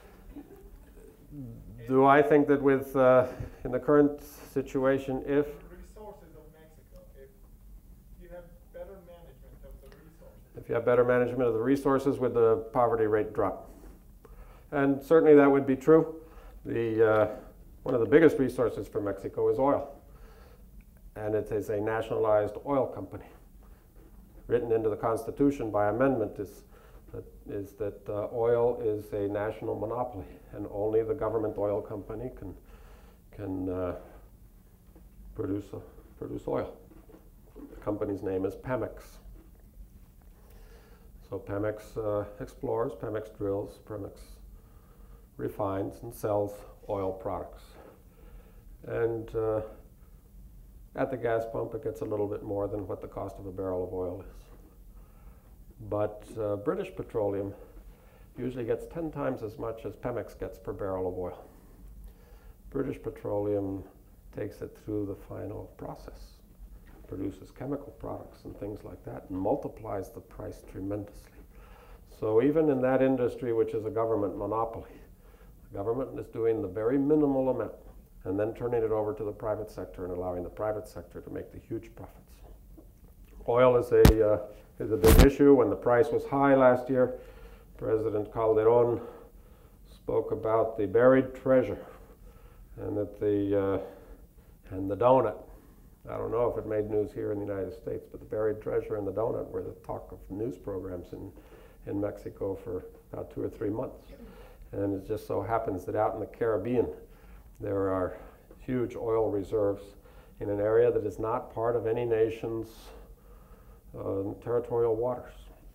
do I think that with, uh, in the current situation, if Resources of Mexico, if you have better management of the resources. if you have better management of the resources, would the poverty rate drop? And certainly that would be true. The, uh, one of the biggest resources for Mexico is oil. And it is a nationalized oil company. Written into the Constitution by amendment is that, is that uh, oil is a national monopoly, and only the government oil company can, can uh, produce, a, produce oil. The company's name is Pemex. So Pemex uh, explores, Pemex drills, Pemex refines and sells oil products. And uh, at the gas pump, it gets a little bit more than what the cost of a barrel of oil is. But uh, British Petroleum usually gets ten times as much as Pemex gets per barrel of oil. British Petroleum takes it through the final process, produces chemical products and things like that, and multiplies the price tremendously. So even in that industry, which is a government monopoly, the government is doing the very minimal amount and then turning it over to the private sector and allowing the private sector to make the huge profits. Oil is a, uh, is a big issue. When the price was high last year, President Calderon spoke about the buried treasure and that the, uh, and the donut. I don't know if it made news here in the United States, but the buried treasure and the donut were the talk of news programs in, in Mexico for about two or three months. And it just so happens that out in the Caribbean, there are huge oil reserves in an area that is not part of any nation's uh, territorial waters.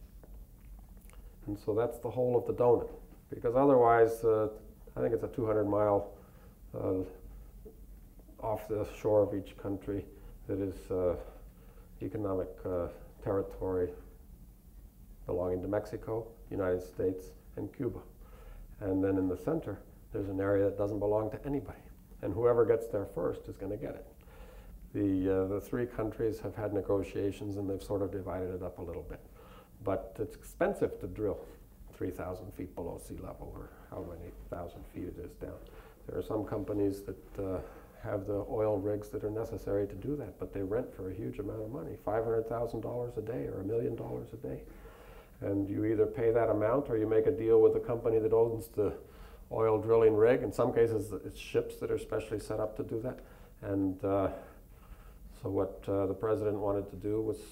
And so that's the whole of the donut. Because otherwise, uh, I think it's a two hundred mile uh, off the shore of each country that is uh, economic uh, territory belonging to Mexico, United States, and Cuba. And then in the center, there's an area that doesn't belong to anybody. And whoever gets there first is going to get it. The, uh, the three countries have had negotiations, and they've sort of divided it up a little bit. But it's expensive to drill three thousand feet below sea level, or how many thousand feet it is down. There are some companies that uh, have the oil rigs that are necessary to do that, but they rent for a huge amount of money, five hundred thousand dollars a day or a million dollars a day. And you either pay that amount or you make a deal with the company that owns the oil drilling rig. In some cases, it's ships that are specially set up to do that. And uh, so what uh, the president wanted to do was,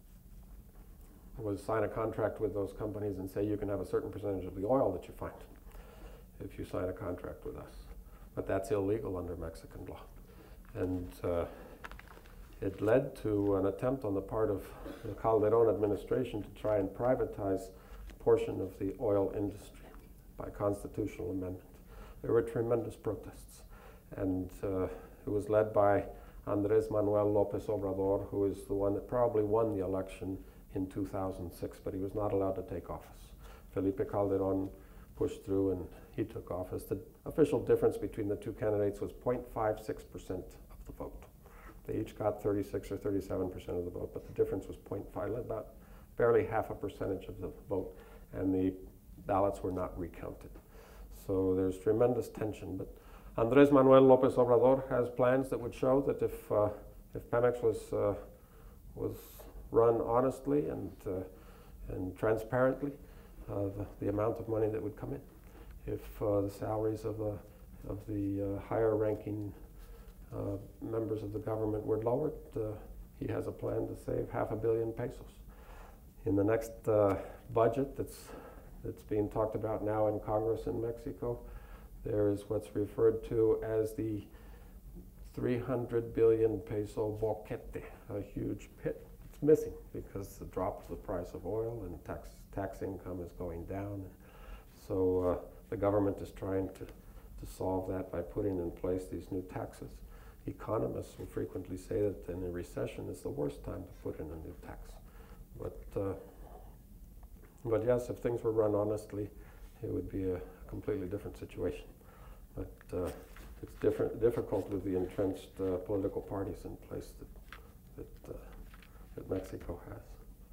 was sign a contract with those companies and say you can have a certain percentage of the oil that you find if you sign a contract with us. But that's illegal under Mexican law. And uh, it led to an attempt on the part of the Calderon administration to try and privatize a portion of the oil industry by constitutional amendment. There were tremendous protests. And uh, it was led by Andrés Manuel López Obrador, who is the one that probably won the election in two thousand six, but he was not allowed to take office. Felipe Calderon pushed through and he took office. The official difference between the two candidates was zero point five six percent of the vote. They each got thirty-six or thirty-seven percent of the vote, but the difference was zero point five, about barely half a percentage of the vote, and the ballots were not recounted. So there's tremendous tension, but Andrés Manuel López Obrador has plans that would show that if, uh, if Pemex was, uh, was run honestly and, uh, and transparently, uh, the, the amount of money that would come in. If uh, the salaries of the, of the uh, higher ranking uh, members of the government were lowered, uh, he has a plan to save half a billion pesos. In the next uh, budget that's, that's being talked about now in Congress in Mexico, there is what's referred to as the three hundred billion peso boquete, a huge pit. It's missing because the drop of the price of oil and tax, tax income is going down. So uh, the government is trying to, to solve that by putting in place these new taxes. Economists will frequently say that in a recession it's the worst time to put in a new tax. But, uh, but yes, if things were run honestly, it would be a completely different situation. But uh, it's different, difficult with the entrenched uh, political parties in place that, that, uh, that Mexico has.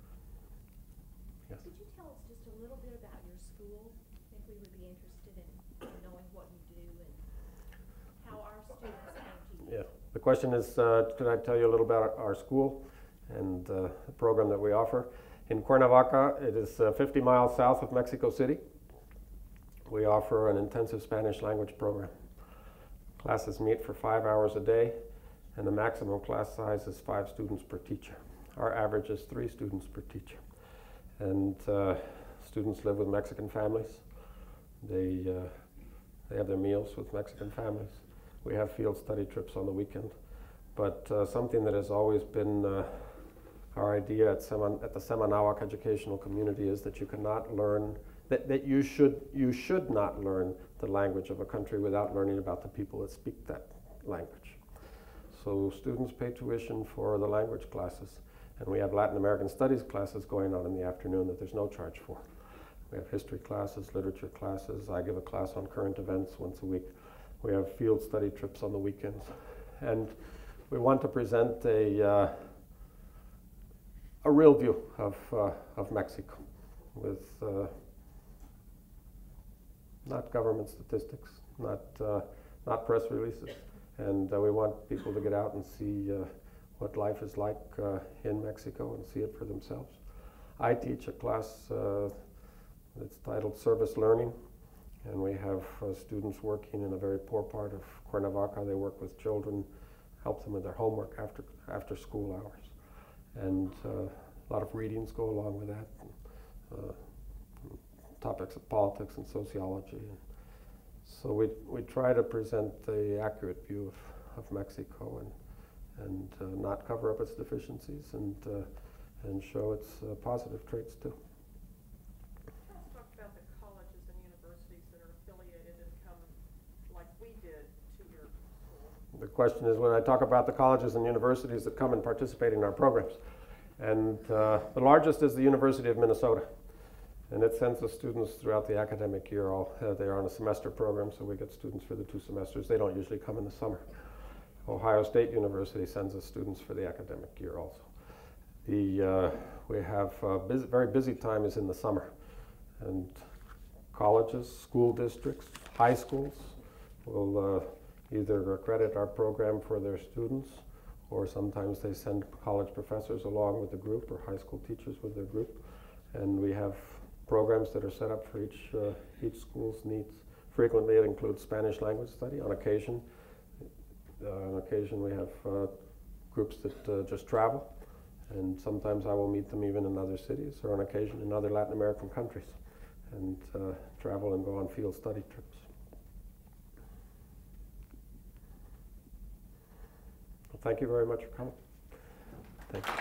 Yes? Could you tell us just a little bit about your school? I think we would be interested in knowing what you do and how our students came to you. Yeah. The question is, uh, could I tell you a little about our school and uh, the program that we offer? In Cuernavaca, it is uh, fifty miles south of Mexico City. We offer an intensive Spanish language program. Classes meet for five hours a day, and the maximum class size is five students per teacher. Our average is three students per teacher. And uh, students live with Mexican families. They, uh, they have their meals with Mexican families. We have field study trips on the weekend. But uh, something that has always been uh, our idea at, Seman at the Semanawak educational community is that you cannot learn, that, that you, should, you should not learn the language of a country without learning about the people that speak that language. So students pay tuition for the language classes, and we have Latin American studies classes going on in the afternoon that there's no charge for. We have history classes, literature classes. I give a class on current events once a week. We have field study trips on the weekends. And we want to present a, uh, a real view of, uh, of Mexico with uh, not government statistics, not, uh, not press releases. And uh, we want people to get out and see uh, what life is like uh, in Mexico and see it for themselves. I teach a class uh, that's titled Service Learning, and we have uh, students working in a very poor part of Cuernavaca. They work with children, help them with their homework after, after school hours. And uh, a lot of readings go along with that. Uh, topics of politics and sociology. And so we, we try to present the accurate view of, of Mexico and, and uh, not cover up its deficiencies and, uh, and show its uh, positive traits too. Let's talk about the colleges and universities that are affiliated and come like we did to your school. The question is when I talk about the colleges and universities that come and participate in our programs. And uh, the largest is the University of Minnesota. And it sends us students throughout the academic year. All, uh, they're on a semester program, so we get students for the two semesters. They don't usually come in the summer. Ohio State University sends us students for the academic year also. The, uh, we have uh, busy, very busy time is in the summer. And colleges, school districts, high schools will uh, either accredit our program for their students, or sometimes they send college professors along with the group, or high school teachers with their group. And we have programs that are set up for each, uh, each school's needs. Frequently it includes Spanish language study. On occasion, uh, on occasion we have uh, groups that uh, just travel, and sometimes I will meet them even in other cities, or on occasion in other Latin American countries, and uh, travel and go on field study trips. Well, thank you very much for coming. Thank you.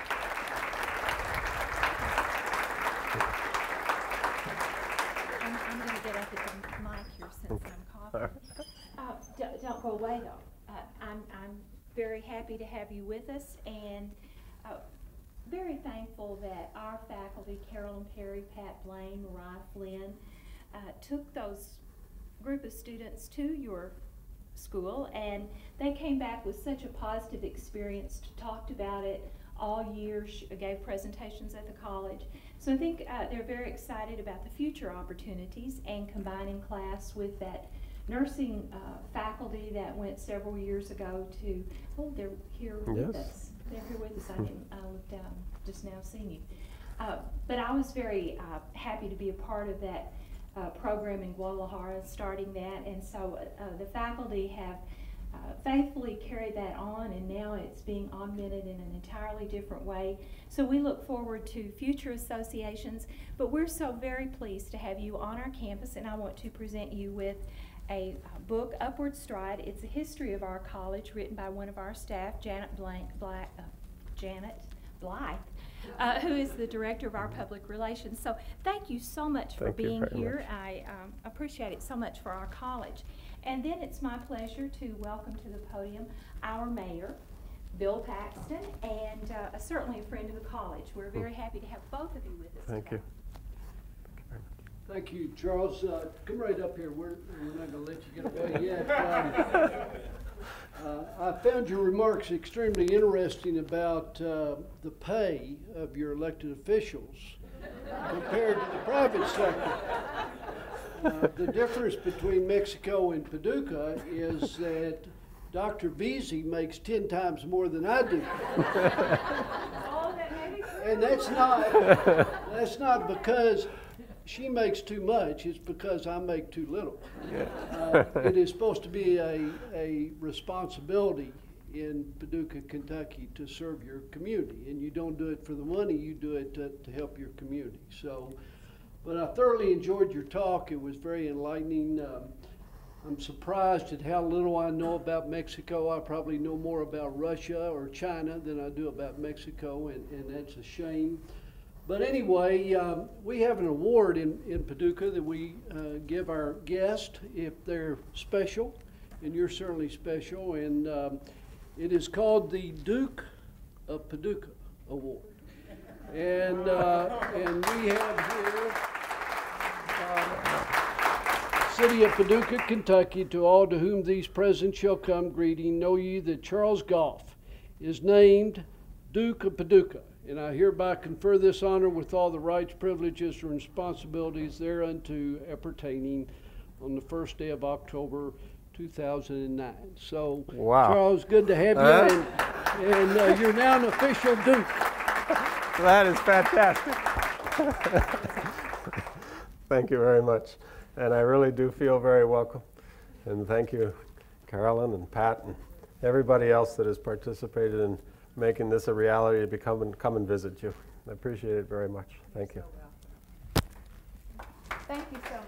I'm going to get up at the mic here since I'm coughing. Uh, don't, don't go away though. Uh, I'm, I'm very happy to have you with us, and uh, very thankful that our faculty, Carolyn Perry, Pat Blaine, Mariah Flynn, uh, took those group of students to your school, and they came back with such a positive experience, talked about it all year, gave presentations at the college. So I think uh, they're very excited about the future opportunities and combining class with that nursing uh, faculty that went several years ago to, oh, they're here with Yes. us. They're here with us. I didn't, I looked down, just now seen you. Uh, but I was very uh, happy to be a part of that uh, program in Guadalajara, starting that. And so uh, the faculty have uh, faithfully carried that on, and now it's being augmented in an entirely different way. So we look forward to future associations, but we're so very pleased to have you on our campus, and I want to present you with a uh, book, Upward Stride. It's a history of our college, written by one of our staff, Janet Blank, Black, uh, Janet Blythe, uh, who is the director of our public relations. So thank you so much for Thank you being very here. much. I um, appreciate it so much for our college. And then it's my pleasure to welcome to the podium our mayor, Bill Paxton, and uh, certainly a friend of the college. We're very happy to have both of you with us Thank today. you. Thank you, Charles. Uh, come right up here. We're, we're not going to let you get away yet. Um, uh, I found your remarks extremely interesting about uh, the pay of your elected officials compared to the private sector. Uh, the difference between Mexico and Paducah is that Doctor Beasy makes ten times more than I do. Oh, that may be true. And that's not, that's not because she makes too much, it's because I make too little. Uh, it is supposed to be a, a responsibility in Paducah, Kentucky to serve your community. And you don't do it for the money, you do it to, to help your community. So, but I thoroughly enjoyed your talk. It was very enlightening. Um, I'm surprised at how little I know about Mexico. I probably know more about Russia or China than I do about Mexico, and, and that's a shame. But anyway, um, we have an award in, in Paducah that we uh, give our guests if they're special, and you're certainly special, and um, it is called the Duke of Paducah Award. And, uh, and we have here uh, City of Paducah, Kentucky, to all to whom these presents shall come greeting, know ye that Charles Goff is named Duke of Paducah. And I hereby confer this honor with all the rights, privileges, and responsibilities thereunto appertaining on the first day of October two thousand nine. So, Wow. Charles, good to have you, Uh, and, and uh, you're now an official Duke. That is fantastic. Thank you very much. And I really do feel very welcome. And thank you, Carolyn and Pat and everybody else that has participated in making this a reality to become and come and visit you. I appreciate it very much. Thank you. Thank you so much.